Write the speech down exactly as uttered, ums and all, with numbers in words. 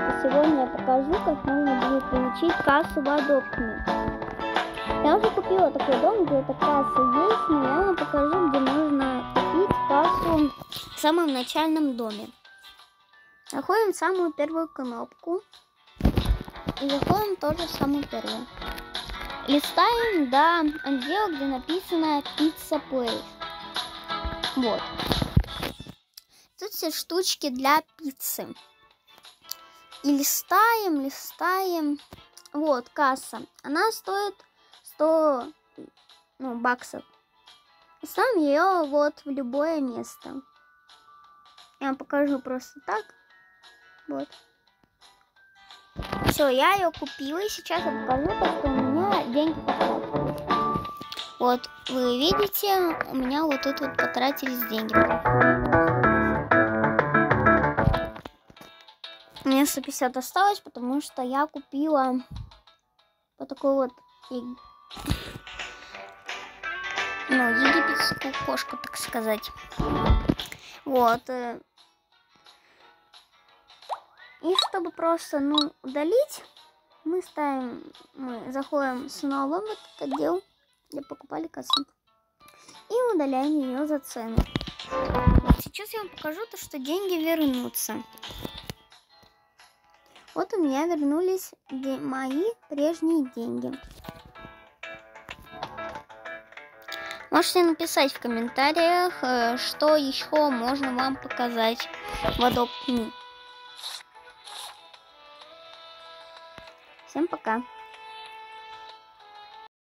ребята, сегодня я покажу, как можно будет получить кассу в Adopt Me. Я уже купила такой дом, где эта касса есть, но я вам покажу, где можно купить кассу в самом начальном доме. Заходим в самую первую кнопку и заходим тоже в самую первую. Листаем до отдела, где написано Pizza Place. Вот. Тут все штучки для пиццы. И листаем, листаем. Вот, касса. Она стоит сто ну, баксов. И ставим ее вот в любое место. Я вам покажу просто так. Вот. Все, я ее купила. И сейчас я покажу, что у меня деньги потратились. Вот, вы видите, у меня вот тут вот потратились деньги. У меня сто пятьдесят осталось, потому что я купила вот такой вот ну, египетскую кошку, так сказать. Вот. И чтобы просто, ну, удалить, мы ставим, мы заходим снова в этот отдел, где покупали кассу, и удаляем ее за цену. Вот сейчас я вам покажу то, что деньги вернутся. Вот у меня вернулись мои прежние деньги. Можете написать в комментариях, что еще можно вам показать в Adopt Me. Всем пока!